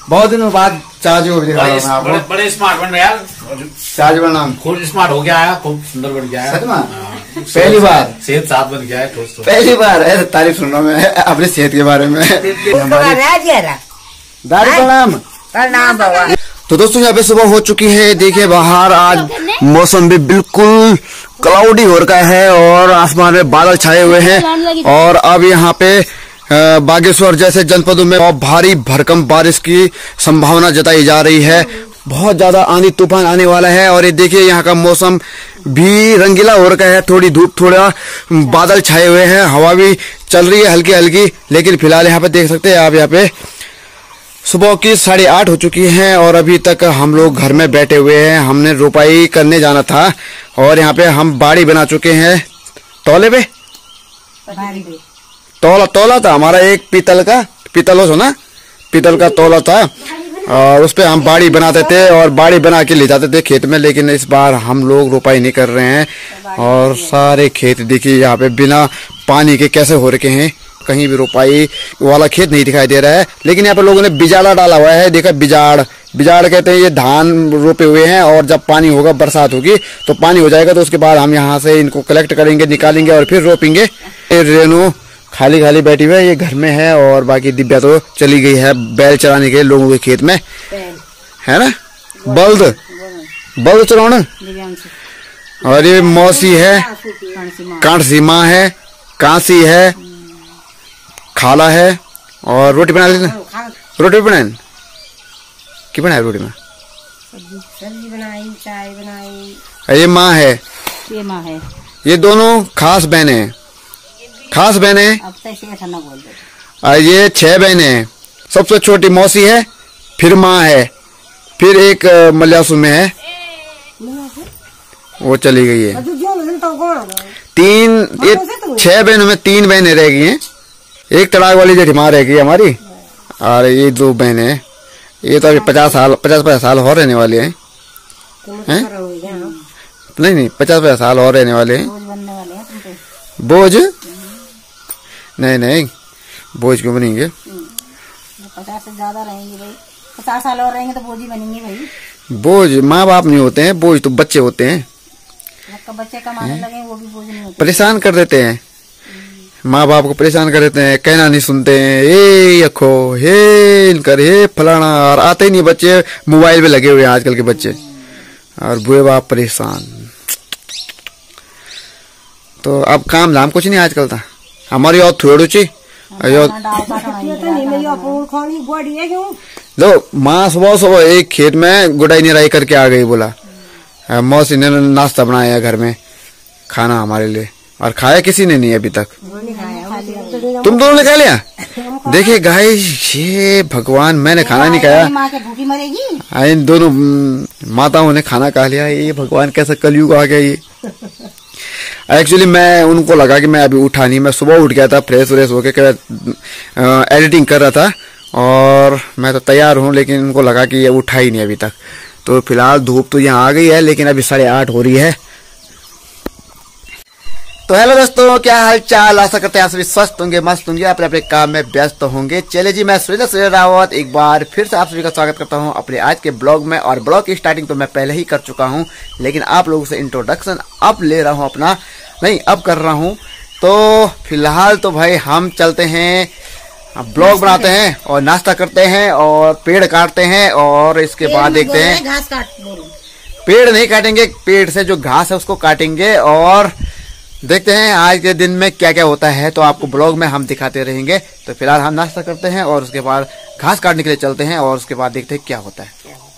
बहुत दिनों बाद चार्ज हो गया। बड़े स्मार्ट बन गया चार्ज बनाना खूब स्मार्ट हो गया है, खूब सुंदर बन गया है। पहली बार सेहत साथ बन गया है। पहली बार है तारीफ सुन रहा हूँ मैं अपनी सेहत के बारे में। प्रणाम बाबा। तो दोस्तों यहाँ पे सुबह हो चुकी है, देखिए बाहर आज मौसम भी बिल्कुल क्लाउडी हो रखा है और आसमान में बादल छाए हुए हैं। और अब यहाँ पे बागेश्वर जैसे जनपदों में बहुत भारी भरकम बारिश की संभावना जताई जा रही है। बहुत ज्यादा आंधी तूफान आने वाला है। और ये देखिए यहाँ का मौसम भी रंगीला हो रखा है, थोड़ी धूप थोड़ा बादल छाए हुए हैं, हवा भी चल रही है हल्की हल्की। लेकिन फिलहाल यहाँ पे देख सकते हैं आप, यहाँ पे सुबह की 8:30 हो चुकी है और अभी तक हम लोग घर में बैठे हुए हैं। हमने रोपाई करने जाना था और यहाँ पे हम बाड़ी बना चुके हैं। तौले पे तौला था हमारा, एक पीतल हो ना, पीतल का तौला था और उस पे हम बाड़ी बनाते थे और बाड़ी बना के ले जाते थे खेत में। लेकिन इस बार हम लोग रोपाई नहीं कर रहे हैं और सारे खेत देखिए यहाँ पे बिना पानी के कैसे हो रखे हैं, कहीं भी रोपाई वाला खेत नहीं दिखाई दे रहा है। लेकिन यहाँ पे लोगों ने बिजाड़ा डाला हुआ है, देखा बिजाड़ कहते हैं, ये धान रोपे हुए हैं और जब पानी होगा, बरसात होगी तो पानी हो जाएगा तो उसके बाद हम यहाँ से इनको कलेक्ट करेंगे, निकालेंगे और फिर रोपेंगे। रेनू खाली बैठी हुई है, ये घर में है और बाकी दिव्या तो चली गई है बैल चराने के लोगों के खेत में, है ना, बल्द चराना। और ये मौसी है, कांसी माँ है, कांसी है, खाला है और रोटी बना लेना। रोटी बनाए की बनाए रोटी में सब्जी बनाई, चाय बनाई। ये माँ है, ये दोनों खास बहनें हैं, ये 6 बहनें हैं। सबसे छोटी मौसी है, फिर माँ है, फिर एक मल्यासु में है, वो चली गई है। 6 बहनों में 3 बहनें रह गई हैं, एक तड़ाक वाली जेठीमाँ रह गई हमारी और ये 2 बहनें। ये तो अभी 50 साल और रहने वाले हैं, नहीं 50 साल और रहने वाले हैं। बोझ नहीं बोझ क्यों बनेंगे, 50 से ज्यादा रहेंगे भाई, 50 साल और रहेंगे तो बोझ ही बनेंगे भाई। बोझ माँ बाप नहीं होते हैं, बोझ तो बच्चे होते हैं। बच्चे कमाने लगे वो भी बोझ नहीं होते, परेशान कर देते हैं, माँ बाप को परेशान कर देते हैं, कहना नहीं सुनते हैं, हे अखो हे इनकर हे फलाना, और आते ही नहीं बच्चे, मोबाइल पे लगे हुए हैं आजकल के बच्चे और बुए बाप परेशान। तो अब काम धाम कुछ नहीं आजकल था हमारी और थोड़ी ची लो माँ सुबह एक खेत में गुड़ाई निराई करके आ गई, बोला मौसी ने नाश्ता बनाया घर में खाना हमारे लिए और खाया किसी ने नहीं अभी तक। तुम दोनों ने खा लिया? देखिए गाइस, ये भगवान, मैंने खाना नहीं खाया, भूखी मरेगी। इन दोनों माताओं ने खाना खा लिया। ये भगवान कैसा कलयुग आ गया ये। एक्चुअली मैं उनको लगा कि मैं अभी उठा नहीं, मैं सुबह उठ गया था फ्रेश व्रेश होके एडिटिंग कर रहा था और मैं तो तैयार हूँ, लेकिन उनको लगा कि ये उठा ही नहीं अभी तक। तो फिलहाल धूप तो यहाँ आ गई है लेकिन अभी 8:30 हो रही है। तो हेलो दोस्तों, क्या हाल चाल, आशा करते हैं आप सभी स्वस्थ होंगे, मस्त होंगे, अपने अपने काम में व्यस्त होंगे। चले जी, मैं सुरेंद्र रावत एक बार फिर से आप सभी का स्वागत करता हूं अपने आज के ब्लॉग में। और ब्लॉग की स्टार्टिंग तो मैं पहले ही कर चुका हूं, लेकिन आप लोगों से इंट्रोडक्शन अब ले रहा हूं, अपना नहीं अब कर रहा हूं। तो फिलहाल तो भाई हम चलते हैं, ब्लॉग बनाते हैं और नाश्ता करते हैं और पेड़ काटते हैं और इसके बाद देखते हैं, घास काट, पेड़ नहीं काटेंगे, पेड़ से जो घास है उसको काटेंगे और देखते हैं आज के दिन में क्या क्या होता है। तो आपको ब्लॉग में हम दिखाते रहेंगे। तो फिलहाल हम नाश्ता करते हैं और उसके बाद घास काटने के लिए चलते हैं और उसके बाद देखते हैं क्या होता है।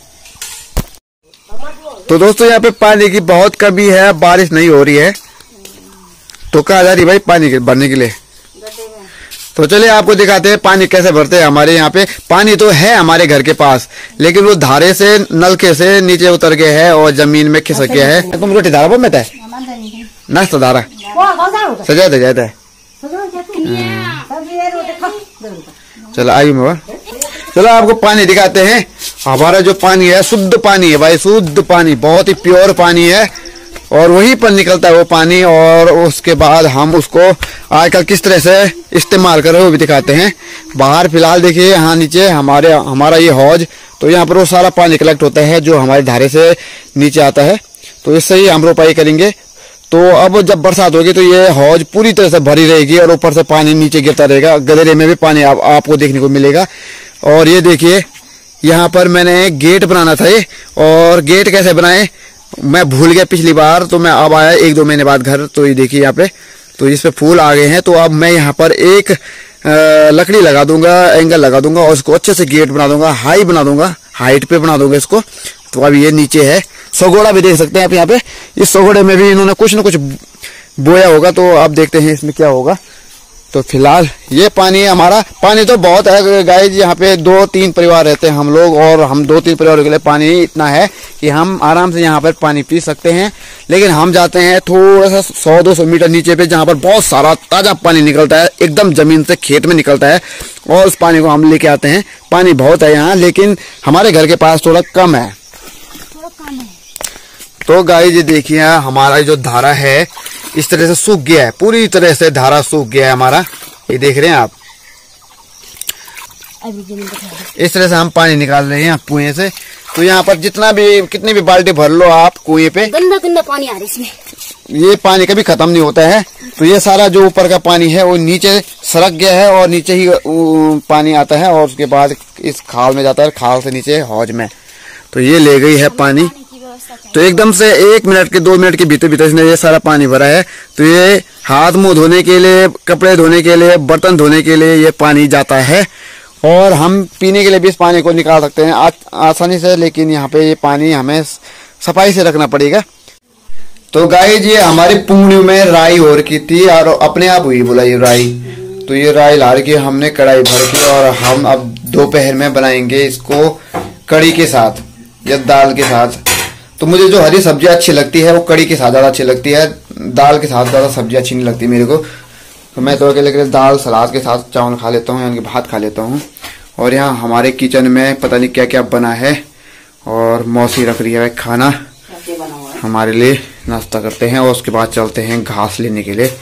तो दोस्तों यहाँ पे पानी की बहुत कमी है, बारिश नहीं हो रही है तो कहाँ जा रही भाई पानी के भरने के लिए। तो चलिए आपको दिखाते हैं पानी कैसे भरते हैं। हमारे यहाँ पे पानी तो है हमारे घर के पास, लेकिन वो धारे से नलके से नीचे उतर गए है और जमीन में खिसक गया है। तुम रोटी धारा में नाश्ता धारा सजा दे जाता है। चलो आयु में, चलो आपको पानी दिखाते हैं। हमारा जो पानी है शुद्ध पानी है भाई, शुद्ध पानी, बहुत ही प्योर पानी है। और वहीं पर निकलता है वो पानी, और उसके बाद हम उसको आजकल किस तरह से इस्तेमाल कर रहे हैं वो भी दिखाते हैं। बाहर फिलहाल देखिए यहाँ नीचे हमारा ये हौज, तो यहाँ पर वो सारा पानी कलेक्ट होता है जो हमारे धारे से नीचे आता है, तो इससे ही हम रोपाई करेंगे। तो अब जब बरसात होगी तो ये हौज पूरी तरह से भरी रहेगी और ऊपर से पानी नीचे गिरता रहेगा, गदेरे में भी पानी आपको देखने को मिलेगा। और ये देखिए यहाँ पर मैंने गेट बनाना था ये, और गेट कैसे बनाए मैं भूल गया पिछली बार, तो मैं अब आया 1-2 महीने बाद घर, तो ये देखिए यहाँ पे तो इस पे फूल आ गए हैं। तो अब मैं यहाँ पर एक लकड़ी लगा दूंगा, एंगल लगा दूंगा और उसको अच्छे से गेट बना दूंगा, हाई बना दूंगा, हाइट पे बना दूंगा इसको। तो अब ये नीचे है, सगोड़ा भी देख सकते हैं आप यहाँ पे, इस सगोड़े में भी इन्होंने कुछ न कुछ बोया होगा, तो आप देखते हैं इसमें क्या होगा। तो फिलहाल ये पानी हमारा, पानी तो बहुत है गाइस, यहाँ पे 2-3 परिवार रहते हैं हम लोग, और हम 2-3 परिवारों के लिए पानी इतना है कि हम आराम से यहाँ पर पानी पी सकते हैं। लेकिन हम जाते हैं थोड़ा सा 100-200 मीटर नीचे पे, जहाँ पर बहुत सारा ताजा पानी निकलता है, एकदम जमीन से खेत में निकलता है, और उस पानी को हम लेके आते हैं। पानी बहुत है यहाँ, लेकिन हमारे घर के पास थोड़ा कम है। तो गाइस ये देखिए हमारा जो धारा है इस तरह से सूख गया है, पूरी तरह से धारा सूख गया है हमारा, ये देख रहे हैं आप। इस तरह से हम पानी निकाल रहे हैं कुएं से। तो यहाँ पर जितना भी कितनी भी बाल्टी भर लो आप कुएं पे, गंदा गंदा पानी आ रहा है इसमें, ये पानी कभी खत्म नहीं होता है। तो ये सारा जो ऊपर का पानी है वो नीचे सरक गया है और नीचे ही पानी आता है, और उसके बाद इस खाल में जाता है, खाल से नीचे हौज में। तो ये ले गई है पानी, तो एकदम से 1 मिनट के 2 मिनट के भीतर भीतर इसने ये सारा पानी भरा है। तो ये हाथ मुंह धोने के लिए, कपड़े धोने के लिए, बर्तन धोने के लिए ये पानी जाता है, और हम पीने के लिए भी इस पानी को निकाल सकते हैं आसानी से। लेकिन यहाँ पे ये पानी हमें सफाई से रखना पड़ेगा। तो गाइस ये हमारी पुंगड़ी में राई हो रखी थी और अपने आप हुई बोला ये राई। तो ये राई ला के हमने कढ़ाई भर के, और हम अब दोपहर में बनाएंगे इसको कढ़ी के साथ या दाल के साथ। तो मुझे जो हरी सब्जी अच्छी लगती है वो कढ़ी के साथ ज्यादा अच्छी लगती है, दाल के साथ ज्यादा सब्जी अच्छी नहीं लगती मेरे को। तो मैं तो अकेले दाल सलाद के साथ चावल खा लेता हूँ, यानी कि भात खा लेता हूँ। और यहाँ हमारे किचन में पता नहीं क्या क्या बना है, और मौसी रख रही है खाना हमारे लिए, नाश्ता करते हैं और उसके बाद चलते हैं घास लेने के लिए।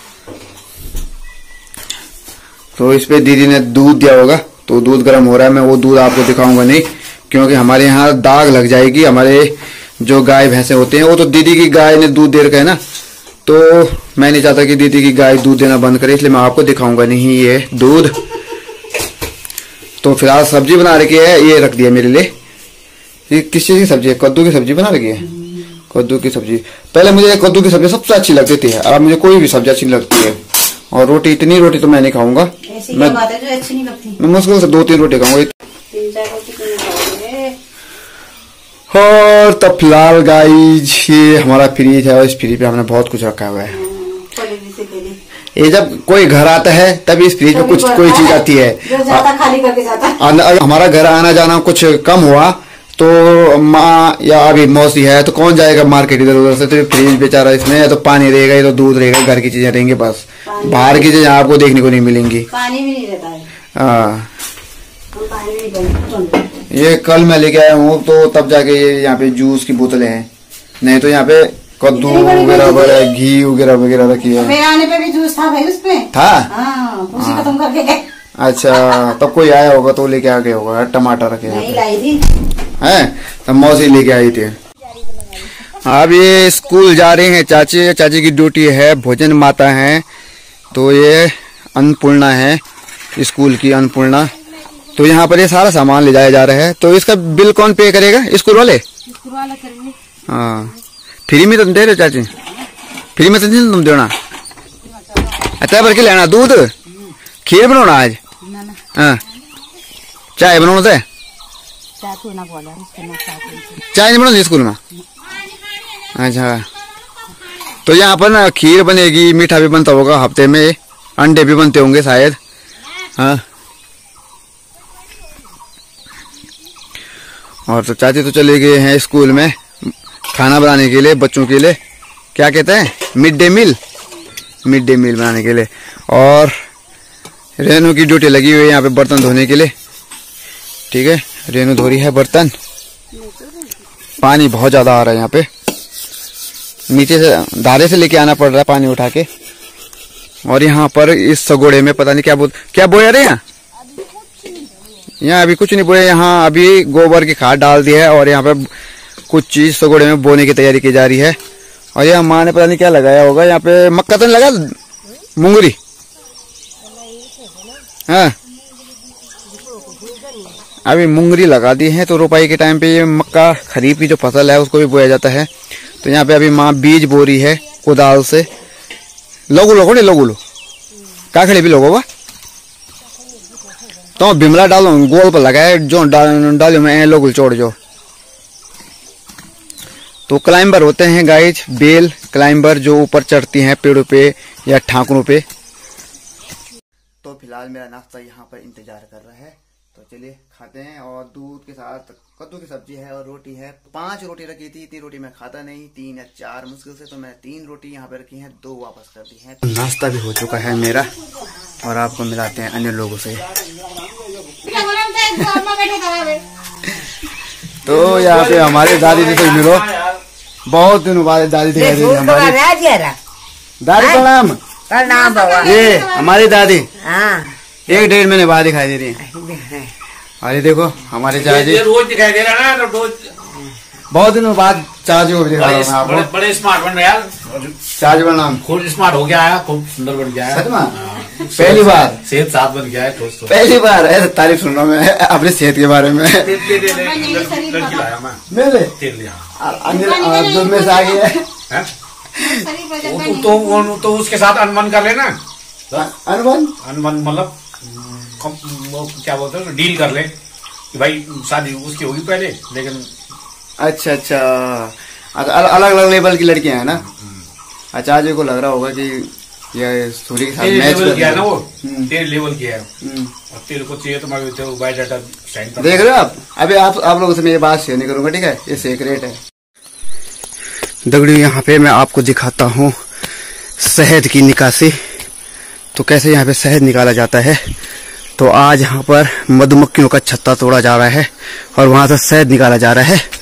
तो इस पे दीदी ने दूध दिया होगा, तो दूध गर्म हो रहा है। मैं वो दूध आपको दिखाऊंगा नहीं, क्योंकि हमारे यहाँ दाग लग जाएगी। हमारे जो गाय भैंसे होते हैं वो तो दीदी की गाय ने दूध दे रखा है ना, तो मैं नहीं चाहता कि दीदी की गाय दूध देना बंद करे, इसलिए मैं आपको दिखाऊंगा नहीं ये दूध। तो फिलहाल सब्जी बना रखी है, ये रख दिया मेरे लिए। ये किस चीज की सब्जी है? कद्दू की सब्जी बना रखी है, कद्दू की सब्जी। पहले मुझे कद्दू की सब्जी सबसे अच्छी लगती थी, अब मुझे कोई भी सब्जी अच्छी नहीं लगती है। और रोटी, इतनी रोटी तो मैं नहीं खाऊंगा, मैं मुश्किल से 2-3 रोटी खाऊंगा। और तब फिलहाल गाइज ये हमारा फ्रिज है, और इस फ्रिज पे हमने बहुत कुछ रखा हुआ है। ये जब कोई घर आता है तभी इस फ्रिज में कुछ कोई चीज आती है, खाली करके जाता है। अगर हमारा घर आना जाना कुछ कम हुआ तो माँ या अभी मौसी है तो कौन जाएगा मार्केट इधर उधर से, तो फ्रिज बेचारा इसमें या तो पानी रहेगा या तो दूध रहेगा, घर की चीजें रहेंगी बस, बाहर की चीजें आपको देखने को नहीं मिलेंगी। पानी भी नहीं रहता है। हाँ, ये कल मैं लेके आया हूँ, तो तब जाके ये यहाँ पे जूस की बोतलें हैं, नहीं तो यहाँ पे कद्दू वगैरह, घी वगैरह वगैरह रखी है। मेरे आने पे भी जूस था भाई उसपे था। उसी खत्म करके गए। अच्छा, तब कोई आया होगा तो लेके आ गया होगा, टमाटर रखे नहीं लाई थी है, तब मौसी लेके आई थी। अब ये स्कूल जा रहे हैं चाची, चाची की ड्यूटी है भोजन माता है, तो ये अन्नपूर्णा है, स्कूल की अन्नपूर्णा। तो यहाँ पर ये सारा सामान ले जाया जा रहा है। तो इसका बिल कौन पे करेगा? स्कूल वाले? हाँ, फ्री में तुम दे रहे चाची? फ्री में तो नहीं तुम देना? अच्छा, भर के लेना दूध, खीर बनाना आज? हाँ, चाय बनाना थे? चाय नहीं बनाती स्कूल में? अच्छा, तो यहाँ पर ना खीर बनेगी, मीठा भी बनता होगा हफ्ते में, अंडे भी बनते होंगे शायद। हाँ, और तो चाची तो चले गए हैं स्कूल में खाना बनाने के लिए, बच्चों के लिए क्या कहते हैं, मिड डे मील बनाने के लिए। और रेनू की ड्यूटी लगी हुई है यहाँ पे बर्तन धोने के लिए। ठीक है, रेनू धो रही है बर्तन। पानी बहुत ज्यादा आ रहा है यहाँ पे, नीचे से धारे से लेके आना पड़ रहा है पानी उठा के। और यहाँ पर इस सगोड़े में पता नहीं क्या बोया रहे हैं यहाँ अभी कुछ नहीं बोया। यहाँ अभी गोबर की खाद डाल दी है और यहाँ पे कुछ चीज सगोड़े में बोने की तैयारी की जा रही है। और यहाँ माँ ने पता नहीं क्या लगाया होगा। यहाँ पे मक्का तो नहीं लगा, मुंगरी। हाँ अभी मुंगरी लगा दी है तो रोपाई के टाइम पे ये मक्का खरीफ की जो फसल है उसको भी बोया जाता है। तो यहाँ पे अभी माँ बीज बो रही है कुदाल से। लोगो का खड़े भी लोगो तो बिमला डालो गोल पर लगाए जो डालो में लोग चोड़ जो। तो क्लाइंबर होते हैं गाइज, बेल क्लाइंबर जो ऊपर चढ़ती हैं पेड़ों पे या ठाकुरों पे। तो फिलहाल मेरा नाश्ता यहाँ पर इंतजार कर रहा है, तो चलिए खाते हैं। और दूध के साथ कद्दू की सब्जी है और रोटी है। 5 रोटी रखी थी, इतनी रोटी मैं खाता नहीं, 3 या 4 मुश्किल से, तो मैं 3 रोटी यहाँ पे रखी हैं, 2 वापस कर दी हैं। नाश्ता भी हो चुका है मेरा और आपको मिलाते हैं अन्य लोगों से। तो यहाँ पे हमारी दादी जी से मिलो, बहुत दिनों बाद दादी दिखाई दे रही हमारी। दादी प्रणाम। ये हमारी दादी 1-1.5 महीने बाद दिखाई दे रही है। अरे देखो हमारे चाची रोज दिखाई दे रहा है ना, रोज बहुत दिनों बाद चाची को भी दिखा रहा हूँ। बड़े स्मार्ट बन रहे यार, चाची का नाम खूब स्मार्ट हो गया है, खूब सुंदर बन गया है। सच में पहली बार सेहत साथ बन गया है। पहली बार है तारीफ सुन रहा हूँ मैं अपनी सेहत के बारे में। लड़की लाया मैं, मेरे तेल लिया दूध में से आ गया है। तो उसके साथ अनबन कर लेना। अनबन मतलब क्या बोलते हैं, डील कर ले कि भाई शादी उसकी होगी पहले, लेकिन अच्छा अलग अलग लेवल की लड़कियां हैं ना। अच्छा जी को लग रहा होगा कि ये सूर्य के साथ मैच कर किया ना, वो तेरे लेवल किया है और तेरे को चाहिए तो मैं बायोडाटा साइन कर। देख रहे हो आप। अभी आप लोगों से मैं ये बात शेयर नहीं करूंगा, ठीक है, ये सीक्रेट है। दगड़ी यहाँ पे मैं आपको दिखाता हूँ शहद की निकासी। तो कैसे यहाँ पे शहद निकाला जाता है। तो आज यहाँ पर मधुमक्खियों का छत्ता तोड़ा जा रहा है और वहां से शहद निकाला जा रहा है।